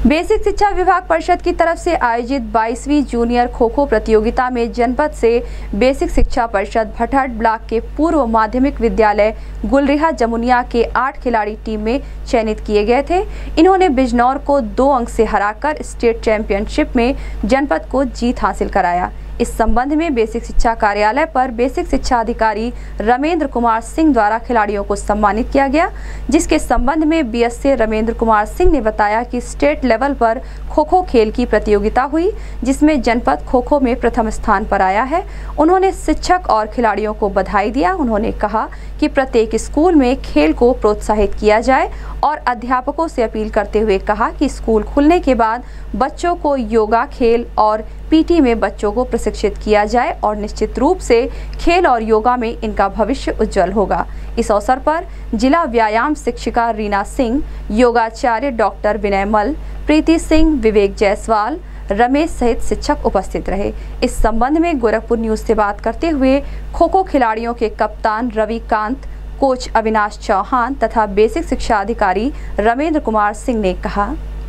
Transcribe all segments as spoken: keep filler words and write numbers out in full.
Basic शिक्षा विभाग परिषद की तरफ से आयोजित बाईसवीं जूनियर खो खो प्रतियोगिता में जनपद से बेसिक शिक्षा परिषद भटहट ब्लॉक के पूर्व माध्यमिक विद्यालय गुलरिहा जमुनिया के आठ खिलाड़ी टीम में चयनित किए गए थे। इन्होंने बिजनौर को दो अंक से हराकर स्टेट चैंपियनशिप में जनपद को जीत हासिल कराया। इस संबंध में बेसिक शिक्षा कार्यालय पर बेसिक शिक्षा अधिकारी रमेंद्र कुमार सिंह द्वारा खिलाड़ियों को सम्मानित किया गया, जिसके संबंध में बीएसए रमेंद्र कुमार सिंह ने बताया कि स्टेट लेवल पर खो खो खेल की प्रतियोगिता हुई, जिसमें जनपद खो खो में प्रथम स्थान पर आया है। उन्होंने शिक्षक और खिलाड़ियों को बधाई दिया। उन्होंने कहा कि प्रत्येक स्कूल में खेल को प्रोत्साहित किया जाए और अध्यापकों से अपील करते हुए कहा कि स्कूल खुलने के बाद बच्चों को योगा, खेल और पीटी में बच्चों को प्रशिक्षित किया जाए और निश्चित रूप से खेल और योगा में इनका भविष्य उज्जवल होगा। इस अवसर पर जिला व्यायाम शिक्षिका रीना सिंह, योगाचार्य डॉक्टर विनय मल, प्रीति सिंह, विवेक जायसवाल, रमेश सहित शिक्षक उपस्थित रहे। इस संबंध में गोरखपुर न्यूज से बात करते हुए खो खो खिलाड़ियों के कप्तान रविकांत, कोच अविनाश चौहान तथा बेसिक शिक्षा अधिकारी रमेंद्र कुमार सिंह ने कहा,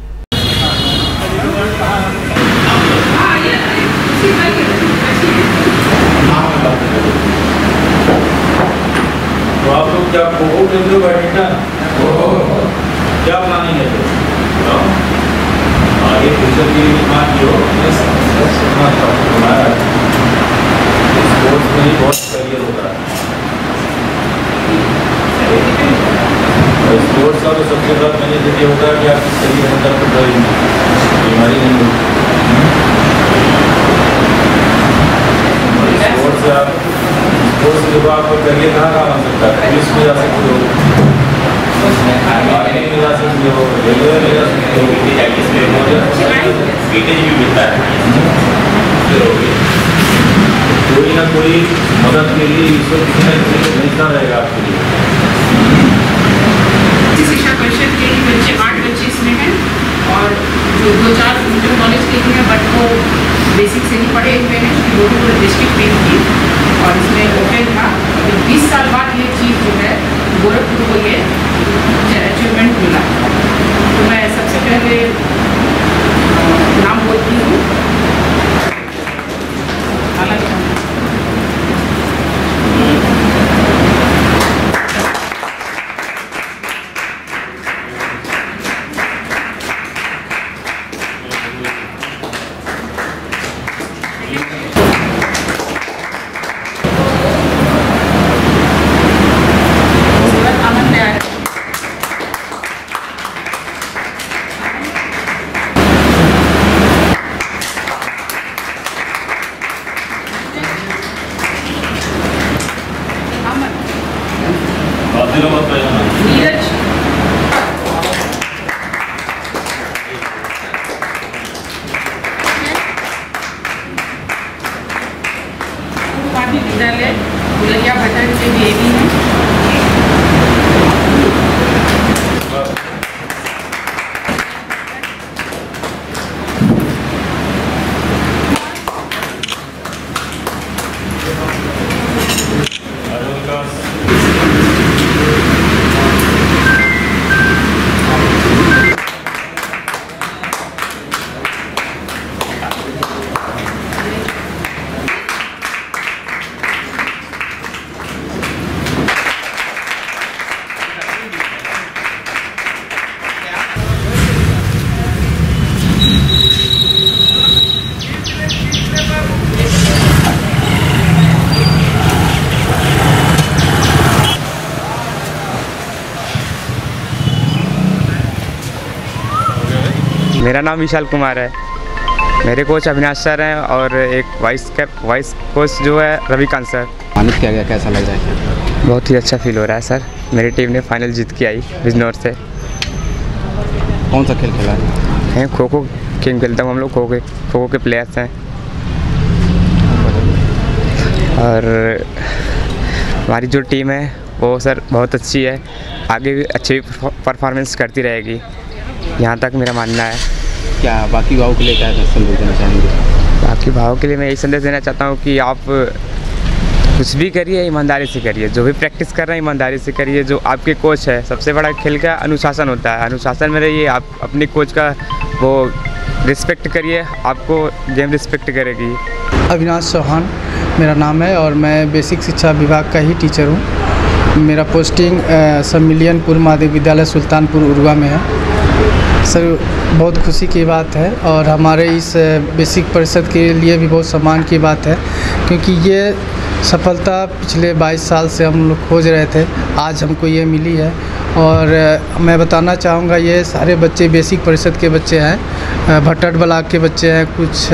तो आप लोग क्या खो खो खेलते हो, बैडमिंटन क्या प्लानिंग है? आगे फ्यूचर की डिमांड जो हमारा स्पोर्ट्स में ही बहुत करियर होता है। स्पोर्ट्स का तो सबसे बड़ा मैंने ये होता है कि आपकी शरीर अंदर को कोई बीमारी नहीं होती। स्पोर्ट्स से आप स्पोर्ट्स के बाद आपको करियर कहाँ कहाँ बन सकता है? पुलिस में जा सकते हो, आर्मी में जा सकते हो, रेलवे में जा सकते हो, भी मिलता है। कोई ना कोई मदद के लिए ईश्वर किसी न किसी को मिलता रहेगा आपके लिए। शिक्षा परिषद के बच्चे आठ बच्चे इसमें हैं और जो दो चार इंटर कॉलेज के हैं, बट वो बेसिक से ही पढ़े हुए हैं। गोरखपुर डिस्ट्रिक्ट टीम थी और इसमें ओपन था। बीस साल बाद ये चीज़ जो है गोरखपुर को ये अचीवमेंट मिला। तो मैं सबसे पहले नाम बोलती हूँ। नीरज विद्यालय गुलरिहा भटहट के भी एवी हैं। मेरा नाम विशाल कुमार है। मेरे कोच अविनाश सर हैं और एक वाइस कैप वाइस कोच जो है रविकांत सर। सम्मानित किया गया, कैसा लग रहा है? बहुत ही अच्छा फील हो रहा है सर। मेरी टीम ने फाइनल जीत के आई बिजनौर से। कौन सा खेल खेला है? हैं खो खो गेम खेलता हूँ। हम लोग खो के खो खो के प्लेयर्स हैं और हमारी जो टीम है वो सर बहुत अच्छी है, आगे भी अच्छी परफॉर्मेंस करती रहेगी, यहाँ तक मेरा मानना है। क्या बाकी भावों के लिए क्या संदेश देना चाहेंगे? बाकी भावों के लिए मैं यही संदेश देना चाहता हूँ कि आप कुछ भी करिए ईमानदारी से करिए, जो भी प्रैक्टिस कर रहे हैं ईमानदारी से करिए। जो आपके कोच है, सबसे बड़ा खेल का अनुशासन होता है, अनुशासन में रहिए। आप अपने कोच का वो रिस्पेक्ट करिए, आपको गेम रिस्पेक्ट करेगी। अविनाश चौहान मेरा नाम है और मैं बेसिक शिक्षा विभाग का ही टीचर हूँ। मेरा पोस्टिंग सम्मिलियनपुर माध्यमिक विद्यालय सुल्तानपुर उरुआ में है। सर बहुत खुशी की बात है और हमारे इस बेसिक परिषद के लिए भी बहुत सम्मान की बात है, क्योंकि ये सफलता पिछले बाईस साल से हम लोग खोज रहे थे, आज हमको ये मिली है। और मैं बताना चाहूँगा ये सारे बच्चे बेसिक परिषद के बच्चे हैं, भट्टट ब्लॉक के बच्चे हैं, कुछ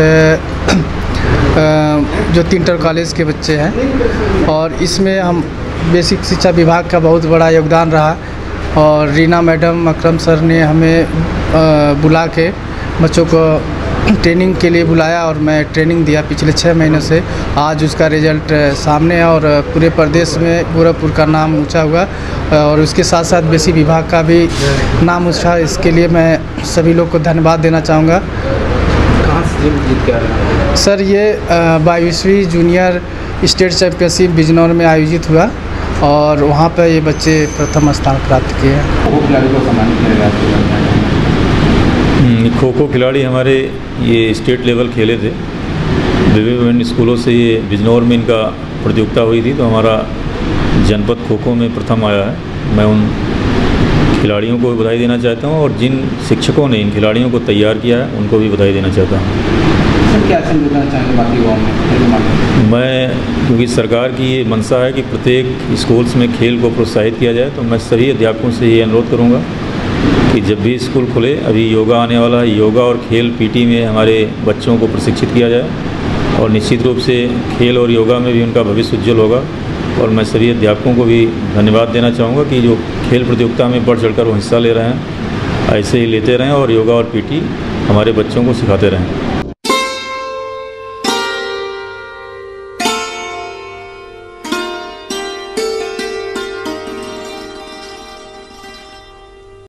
जो तीनटर कॉलेज के बच्चे हैं। और इसमें हम बेसिक शिक्षा विभाग का बहुत बड़ा योगदान रहा और रीना मैडम, अकरम सर ने हमें बुला के बच्चों को ट्रेनिंग के लिए बुलाया और मैं ट्रेनिंग दिया पिछले छः महीनों से। आज उसका रिज़ल्ट सामने है और पूरे प्रदेश में गोरखपुर का नाम ऊंचा हुआ और उसके साथ साथ बेसिक विभाग का भी नाम ऊंचा। इसके लिए मैं सभी लोग को धन्यवाद देना चाहूँगा। कहाँ से जीत के आ रहे हैं? सर ये बाईसवीं जूनियर स्टेट चैम्पियनशिप बिजनौर में आयोजित हुआ और वहाँ पर ये बच्चे प्रथम स्थान प्राप्त किए हैं। वो खिलाड़ी को सम्मानित किया गया। खो खो खिलाड़ी हमारे ये स्टेट लेवल खेले थे, विभिन्न विभिन्न स्कूलों से ये बिजनौर में इनका प्रतियोगिता हुई थी, तो हमारा जनपद खो खो में प्रथम आया है। मैं उन खिलाड़ियों को बधाई देना चाहता हूं और जिन शिक्षकों ने इन खिलाड़ियों को तैयार किया है उनको भी बधाई देना चाहता हूं। सर क्या देना चाहेंगे बाकी गाँव में? मैं क्योंकि सरकार की ये मंशा है कि प्रत्येक स्कूल्स में खेल को प्रोत्साहित किया जाए, तो मैं सभी अध्यापकों से ये अनुरोध करूँगा कि जब भी स्कूल खुले, अभी योगा आने वाला है, योगा और खेल पीटी में हमारे बच्चों को प्रशिक्षित किया जाए और निश्चित रूप से खेल और योगा में भी उनका भविष्य उज्जवल होगा। और मैं सभी अध्यापकों को भी धन्यवाद देना चाहूँगा कि जो खेल प्रतियोगिता में बढ़ चढ़कर वो हिस्सा ले रहे हैं, ऐसे ही लेते रहें और योगा और पीटी हमारे बच्चों को सिखाते रहें।